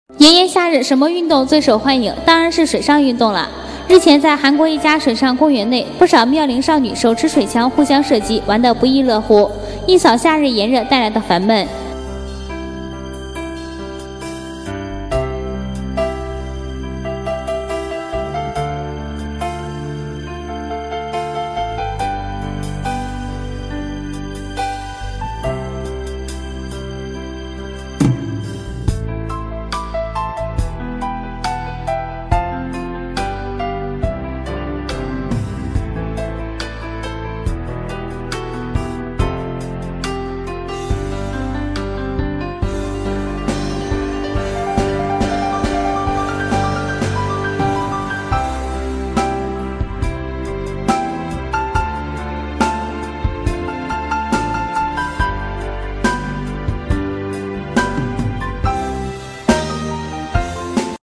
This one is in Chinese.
炎炎夏日，什么运动最受欢迎？当然是水上运动了。日前，在韩国一家水上公园内，不少妙龄少女手持水枪互相射击，玩得不亦乐乎。一扫夏日炎热带来的烦闷，